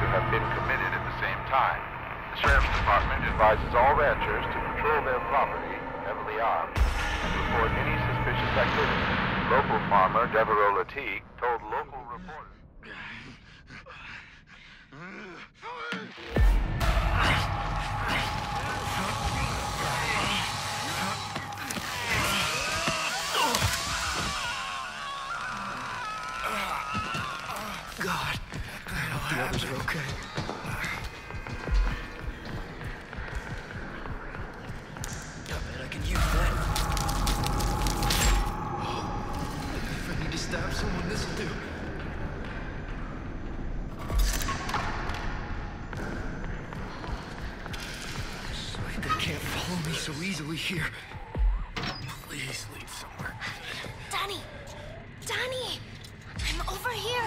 to have been committed at the same time. The Sheriff's Department advises all ranchers to patrol their property, heavily armed, and report any suspicious activity. Local farmer Devereaux Latique told local reporters... God, I hope the others are okay. I bet I can use that. Oh, if I need to stab someone, this'll do. They can't follow me so easily here. Please lead somewhere. Danny! Danny! I'm over here!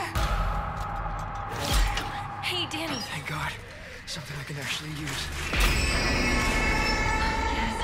Hey, Danny. Thank God. Something I can actually use. Yes.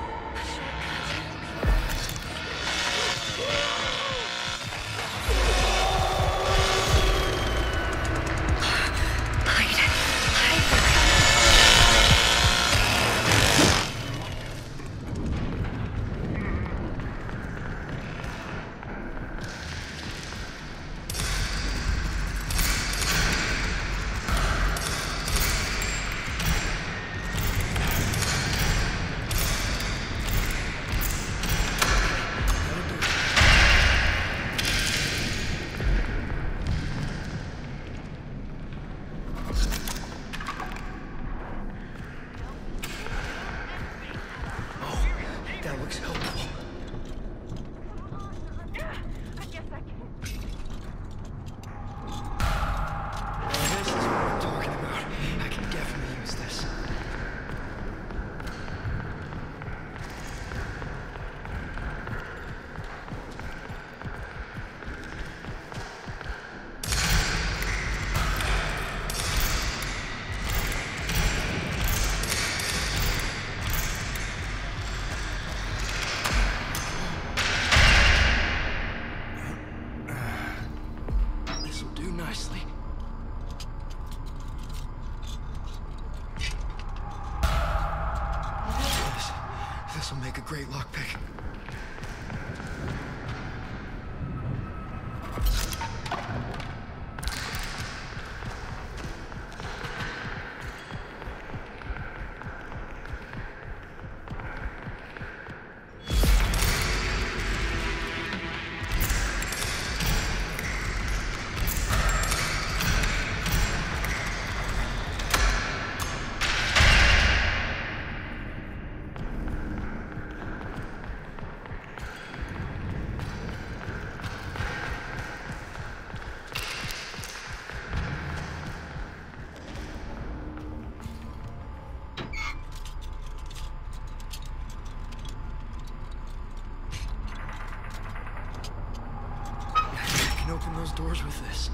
That looks helpful. I guess I can. This is what I'm talking about. I can definitely use this. This'll do nicely. This'll make a great lockpick. I can open those doors with this.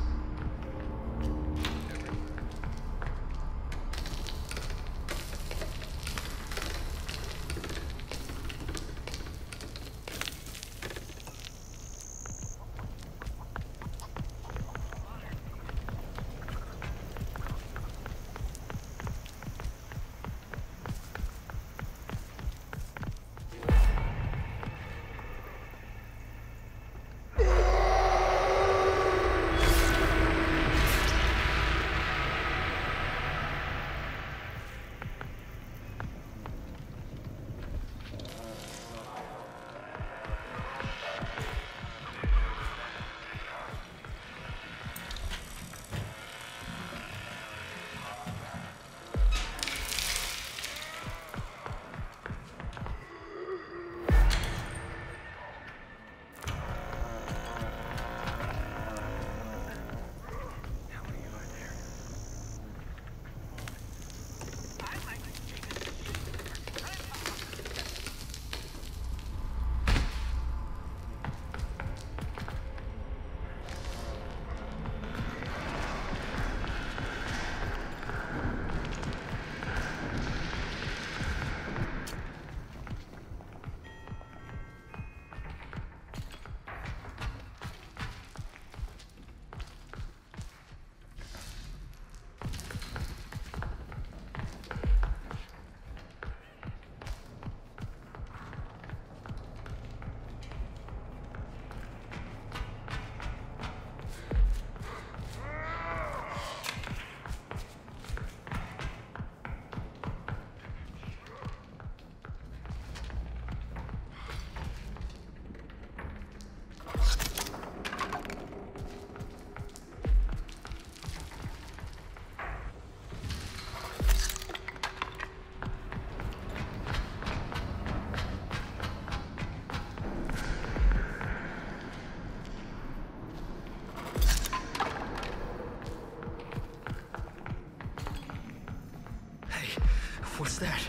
What's that?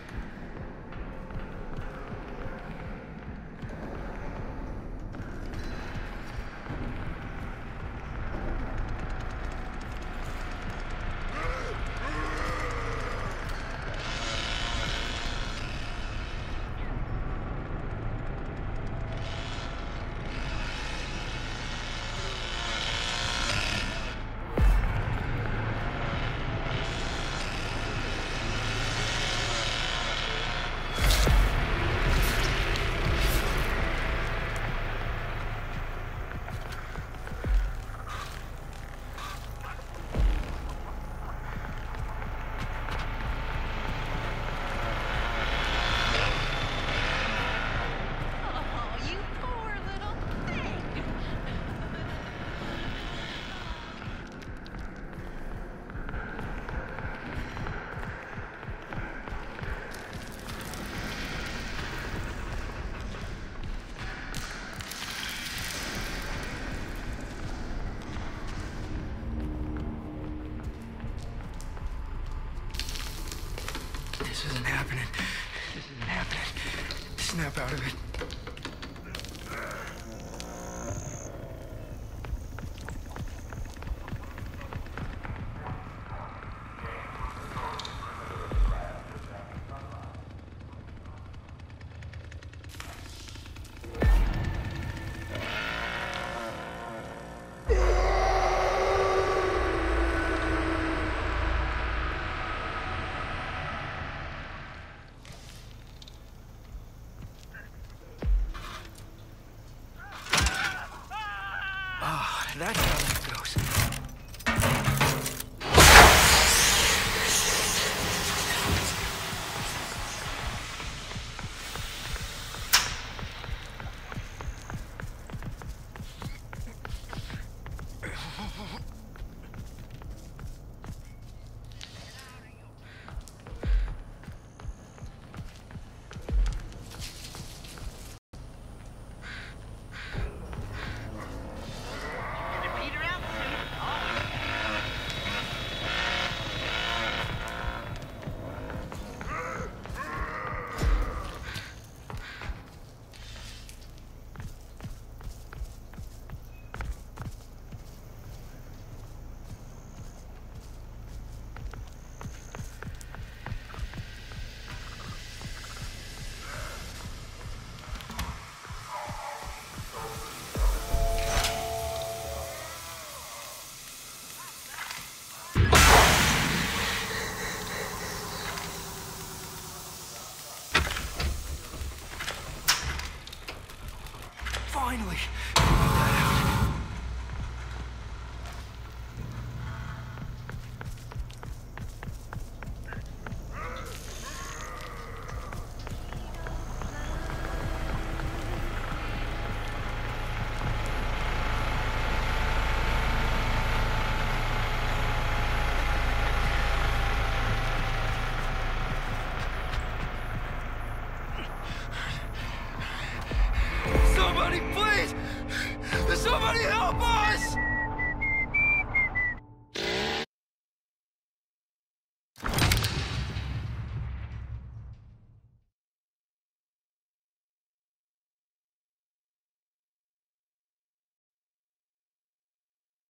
Oh, you poor little thing. This isn't happening. This isn't happening. Snap out of it. Ah, that's how that goes. Finally! Got that out. Somebody, please! Somebody help us!